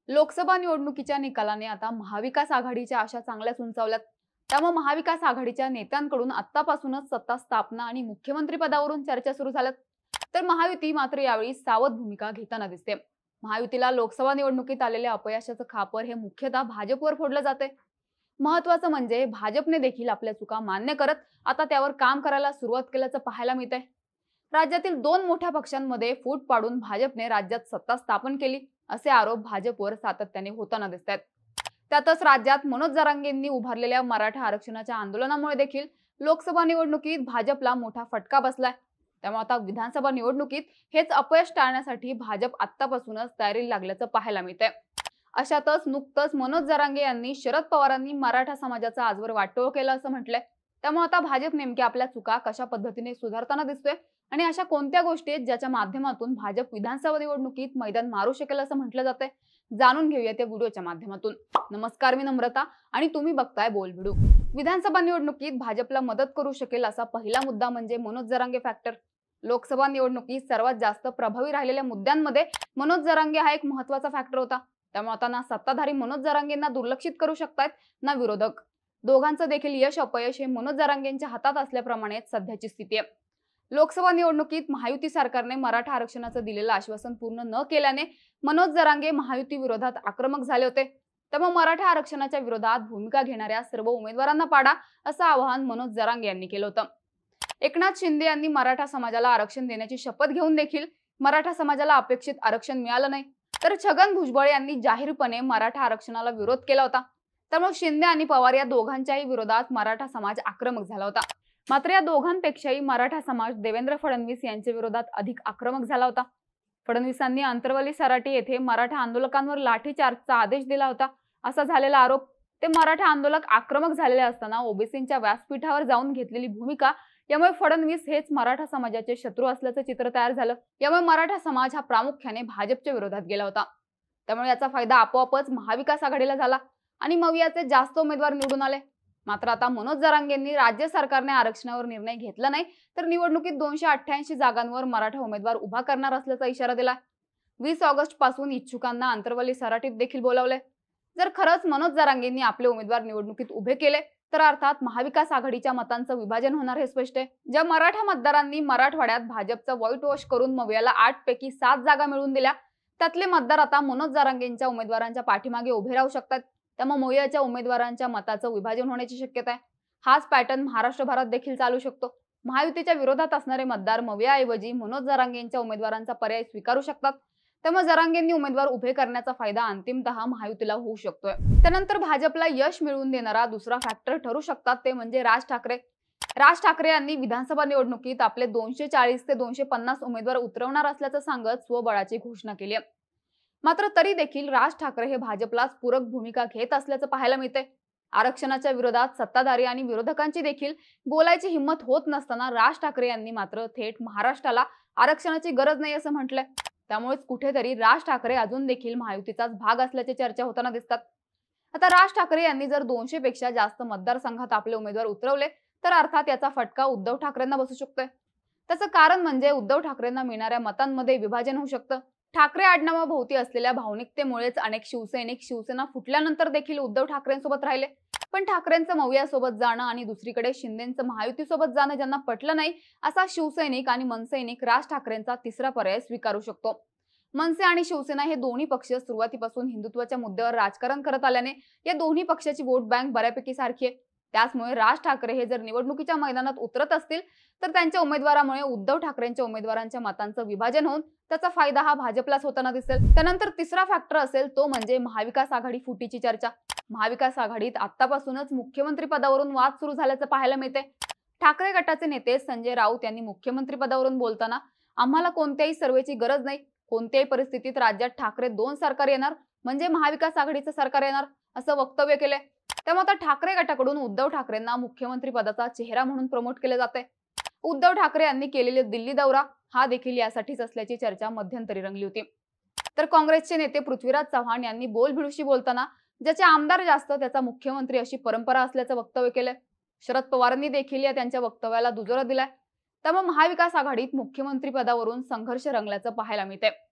लोकसभा निवडणुकीच्या निकालाने आता महाविकास आघाडीच्या आशा चांगल्याच उंचावल्यात। त्यामुळे महाविकास आघाडीच्या नेत्यांकडून आतापासूनच सत्ता स्थापना आणि मुख्यमंत्री पदावरून चर्चा सुरू झाल्यात। तर महायुती मात्र यावेळी सावध भूमिका घेताना दिसते। महायुतीला लोकसभा निवडणुकीत आलेल्या अपयशाचं खापर हे मुख्यतः भाजपवर फोडलं जाते। महत्वाचं म्हणजे भाजपने देखील आपल्या चुका मान्य करत आता त्यावर काम करायला सुरुवात केल्याचं पाहायला मिळतंय। राज्यातील दोन मोठ्या पक्षांमध्ये फूट पाडून भाजपने राज्यात सत्ता स्थापन केली असे आरोप भाजपवर सातत्याने होताना दिसतात। त्यातच राज्यात मनोज जरांगेंनी उभारलेल्या मराठा आरक्षणाच्या आंदोलनामुळे देखील लोकसभा निवडणुकीत भाजपला मोठा फटका बसलाय। त्यामुळे आता विधानसभा निवडणुकीत हेच अपयश टाळण्यासाठी भाजप आतापासूनच तयारीला लागल्याचं पाहायला मिळतंय। अशातच नुकतंच मनोज जरांगे यांनी शरद पवारांनी मराठा समाजाचा आजवर वाटोळ केला असं म्हटलंय। त्यामुळे आता भाजप नेमक्या आपल्या चुका कशा पद्धतीने सुधारताना दिसतोय आणि अशा कोणत्या गोष्टी आहेत ज्याच्या माध्यमातून भाजप विधानसभा निवडणुकीत मैदान मारू शकेल असं म्हटलं जातंय, जाणून घेऊया त्या व्हिडिओच्या माध्यमातून। नमस्कार, मी नम्रता आणि तुम्ही बघताय बोल व्हिडिओ। विधानसभा निवडणुकीत भाजपला मदत करू शकेल असा पहिला मुद्दा म्हणजे मनोज जरांगे फॅक्टर। लोकसभा निवडणुकीत सर्वात जास्त प्रभावी राहिलेल्या मुद्द्यांमध्ये मनोज जरांगे हा एक महत्त्वाचा फॅक्टर होता। त्यामुळे आता ना सत्ताधारी मनोज जरांगेंना दुर्लक्षित करू शकतायत ना विरोधक। दोघांचं देखील यश अपयश हे मनोज जरांगेंच्या हातात असल्याप्रमाणे सध्याची स्थिती आहे। लोकसभा निवडणुकीत महायुती सरकारने मराठा आरक्षणाचं दिलेलं आश्वासन पूर्ण न केल्याने मनोज जरांगे महायुती विरोधात आक्रमक झाले होते। त्यामुळे मराठा आरक्षणाच्या विरोधात भूमिका घेणाऱ्या सर्व उमेदवारांना पाडा असं आवाहन मनोज जरांगे यांनी केलं होतं। एकनाथ शिंदे यांनी मराठा समाजाला आरक्षण देण्याची शपथ घेऊन देखील मराठा समाजाला अपेक्षित आरक्षण मिळालं नाही। तर छगन भुजबळ यांनी जाहीरपणे मराठा आरक्षणाला विरोध केला होता। त्यामुळे शिंदे आणि पवार या दोघांच्याही विरोधात मराठा समाज आक्रमक झाला होता। मात्र या दोघांपेक्षाही मराठा समाज देवेंद्र फडणवीस यांच्या विरोधात अधिक आक्रमक झाला होता। फडणवीसांनी अंतरवली सराटी येथे मराठा आंदोलकांवर लाठीचार्जचा आदेश दिला होता असा झालेला आरोप। ते मराठा आंदोलक आक्रमक झालेले असताना ओबीसींच्या व्यासपीठावर जाऊन घेतलेली भूमिका यामुळे फडणवीस हेच मराठा समाजाचे शत्रू असल्याचं चित्र तयार झालं। यामुळे मराठा समाज हा प्रामुख्याने भाजपच्या विरोधात गेला होता। त्यामुळे याचा फायदा आपोआपच महाविकास आघाडीला झाला आणि मवियाचे जास्त उमेदवार निवडून आले। मात्र आता मनोज जरांगेंनी राज्य सरकारने आरक्षणावर निर्णय घेतला नाही तर निवडणुकीत 288 जागांवर मराठा उमेदवार उभा करणार असल्याचा इशारा दिला। 20 ऑगस्ट पासून इच्छुकांना अंतरवली सराटीत देखील बोलावले। जर खरंच मनोज जरांगेंनी आपले उमेदवार निवडणुकीत उभे केले तर अर्थात महाविकास आघाडीच्या मतांचं विभाजन होणार हे स्पष्ट आहे। ज्या मराठा मतदारांनी मराठवाड्यात भाजपचा व्हाईट वॉश करून मवियाला 8 पैकी 7 जागा मिळवून दिल्या त्यातले मतदार आता मनोज जरांगेंच्या उमेदवारांच्या पाठीमागे उभे राहू शकतात। त्यामुळे मवियाच्या उमेदवारांच्या मताचं विभाजन होण्याची शक्यता आहे। हाच पॅटर्न महाराष्ट्रभरात देखील चालू शकतो। महायुतीच्या विरोधात असणारे मतदार मवियाऐवजी मनोज जरांगेंच्या उमेदवारांचा पर्याय स्वीकारू शकतात। त्यामुळे जरांगेंनी उमेदवार उभे करण्याचा फायदा अंतिमतः महायुतीला होऊ शकतोय। त्यानंतर भाजपला यश मिळवून देणारा दुसरा फॅक्टर ठरू शकतात ते म्हणजे राज ठाकरे। राज ठाकरे यांनी विधानसभा निवडणुकीत आपले 240 ते 250 उमेदवार उतरवणार असल्याचं सांगत स्वबळाची घोषणा केली आहे। मात्र तरी देखील राज ठाकरे हे भाजपलाच पूरक भूमिका घेत असल्याचं पाहायला मिळतंय। आरक्षणाच्या विरोधात सत्ताधारी आणि विरोधकांची देखील बोलायची हिंमत होत नसताना राज ठाकरे यांनी मात्र थेट महाराष्ट्राला आरक्षणाची गरज नाही असं म्हटलंय। त्यामुळेच कुठेतरी राज ठाकरे अजून देखील महायुतीचाच भाग असल्याची चर्चा होताना दिसतात। आता राज ठाकरे यांनी जर 200 पेक्षा जास्त मतदारसंघात आपले उमेदवार उतरवले तर अर्थात याचा फटका उद्धव ठाकरेंना बसू शकतोय। त्याचं कारण म्हणजे उद्धव ठाकरेंना मिळणाऱ्या मतांमध्ये विभाजन होऊ शकतं। ठाकरे आडनावाभोवती असलेल्या भावनिकतेमुळेच अनेक शिवसैनिक शिवसेना फुटल्यानंतर देखील उद्धव ठाकरेंसोबत राहिले। पण ठाकरेंचं मवियासोबत जाणं आणि दुसरीकडे शिंदेंचं महायुतीसोबत जाणं ज्यांना पटलं नाही असा शिवसैनिक आणि मनसैनिक राज ठाकरेंचा तिसरा पर्याय स्वीकारू शकतो। मनसे आणि शिवसेना हे दोन्ही पक्ष सुरुवातीपासून हिंदुत्वाच्या मुद्द्यावर राजकारण करत आल्याने या दोन्ही पक्षाची वोट बँक बऱ्यापैकी सारखी आहे। त्याचमुळे राज ठाकरे हे जर निवडणुकीच्या मैदानात उतरत असतील तर त्यांच्या उमेदवारामुळे उद्धव ठाकरेंच्या उमेदवारांच्या मतांचं विभाजन होऊन त्याचा फायदा हा भाजपलाच होताना दिसेल। त्यानंतर तिसरा फॅक्टर असेल तो म्हणजे महाविकास आघाडी फुटीची चर्चा। महाविकास आघाडीत आतापासूनच मुख्यमंत्री पदावरून वाद सुरू झाल्याचं पाहायला मिळते। ठाकरे गटाचे नेते संजय राऊत यांनी मुख्यमंत्री पदावरून बोलताना आम्हाला कोणत्याही सर्वेची गरज नाही, कोणत्याही परिस्थितीत राज्यात ठाकरे 2 सरकार येणार म्हणजे महाविकास आघाडीचं सरकार येणार असं वक्तव्य केलंय। त्यामुळे आता ठाकरे गटाकडून उद्धव ठाकरेंना मुख्यमंत्री पदाचा चेहरा म्हणून प्रमोट केले जाते। उद्धव ठाकरे यांनी केलेले दिल्ली दौरा हा देखील यासाठीच असल्याची चर्चा मध्यंतरी रंगली होती। तर काँग्रेसचे नेते पृथ्वीराज चव्हाण यांनी बोलभिडूशी बोलताना ज्याचे आमदार जास्त त्याचा मुख्यमंत्री अशी परंपरा असल्याचं वक्तव्य केलंय। शरद पवारांनी देखील या त्यांच्या वक्तव्याला दुजोरा दिलाय। त्यामुळे महाविकास आघाडीत मुख्यमंत्री पदावरून संघर्ष रंगल्याचं पाहायला मिळतंय।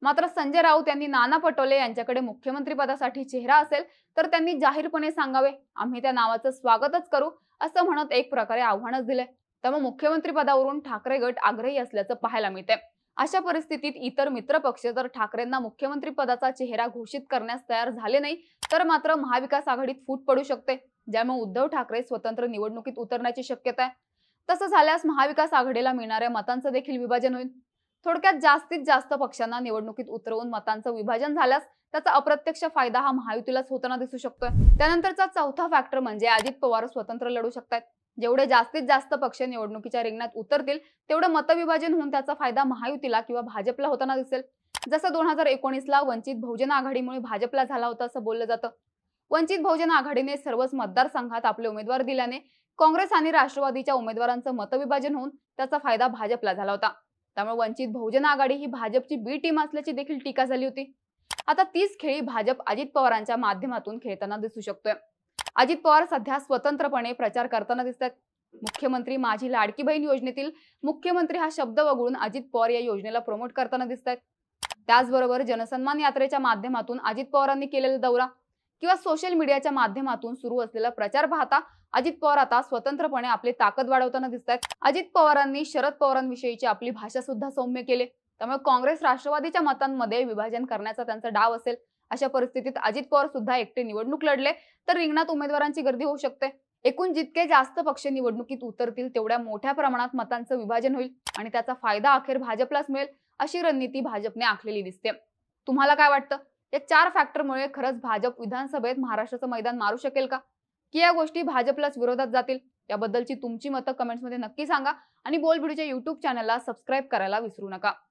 मात्र संजय राऊत यांनी नाना पटोले यांच्याकडे मुख्यमंत्री पदासाठी चेहरा असेल तर त्यांनी जाहीरपणे सांगावे, आम्ही त्या नावाचं स्वागतच करू, असं म्हणत एक प्रकारे आव्हानच दिले. त्यामुळे मुख्यमंत्री पदावरून ठाकरे गट आग्रही असल्याचं पाहायला मिळते. अशा परिस्थितीत इतर मित्र पक्ष जर ठाकरेंना मुख्यमंत्री पदाचा चेहरा घोषित करण्यास तयार झाले नाही तर मात्र महाविकास आघाडीत फूट पडू शकते, ज्यामुळे उद्धव ठाकरे स्वतंत्र निवडणुकीत उतरण्याची शक्यता आहे. तसं झाल्यास महाविकास आघाडीला मिळणाऱ्या मतांचं देखील विभाजन होईल. थोडक्यात जास्तीत जास्त पक्षांना निवडणुकीत उतरवून मतांचं विभाजन झाल्यास त्याचा अप्रत्यक्ष फायदा हा महायुतीलाच होताना दिसू शकतोय. त्यानंतरचा चौथा फॅक्टर म्हणजे अजित पवार स्वतंत्र लढू शकतात. जेवढे जास्तीत जास्त पक्ष निवडणुकीच्या रिंगणात उतरतील तेवढं मतविभाजन होऊन त्याचा फायदा महायुतीला किंवा भाजपला होताना दिसेल. जसं 2019ला वंचित बहुजन आघाडीमुळे भाजपला झाला होता असं बोललं जातं. वंचित बहुजन आघाडीने सर्वच मतदारसंघात आपले उमेदवार दिल्याने काँग्रेस आणि राष्ट्रवादीच्या उमेदवारांचं मतविभाजन होऊन त्याचा फायदा भाजपला झाला होता. त्यामुळे वंचित बहुजन आघाडी ही भाजपची बी टीम असल्याची देखील टीका झाली होती. आता तीच खेळी भाजप अजित पवारांच्या माध्यमातून खेळताना दिसू शकतोय. अजित पवार सध्या स्वतंत्रपणे प्रचार करताना दिसतात. मुख्यमंत्री माझी लाडकी बहीण योजनेतील मुख्यमंत्री हा शब्द वगळून अजित पवार या योजनेला प्रमोट करताना दिसतात. त्याचबरोबर जनसन्मान यात्रेच्या माध्यमातून अजित पवारांनी केलेला दौरा किंवा सोशल मीडियाच्या माध्यमातून सुरू असलेला प्रचार पाहता अजित पवार आता स्वतंत्रपणे आपली ताकद वाढवताना दिसतात. अजित पवारांनी शरद पवारांविषयीची आपली भाषा सुद्धा सौम्य केले. त्यामुळे काँग्रेस राष्ट्रवादीच्या मतांमध्ये विभाजन करण्याचा त्यांचा डाव असेल. अशा परिस्थितीत अजित पवार सुद्धा एकटे निवडणूक लढले तर रिंगणात उमेदवारांची गर्दी होऊ शकते. एकूण जितके जास्त पक्ष निवडणुकीत उतरतील तेवढ्या मोठ्या प्रमाणात मतांचं विभाजन होईल आणि त्याचा फायदा अखेर भाजपलाच मिळेल, अशी रणनीती भाजपने आखलेली दिसते. तुम्हाला काय वाटतं? या 4 फॅक्टरमुळे खरंच भाजप विधानसभेत महाराष्ट्राचं मैदान मारू शकेल का, की या गोष्टी भाजपलाच विरोधात जातील? याबद्दलची तुमची मतं कमेंट्समध्ये नक्की सांगा आणि बोलबिडूच्या YouTube चॅनलला सबस्क्राईब करायला विसरू नका.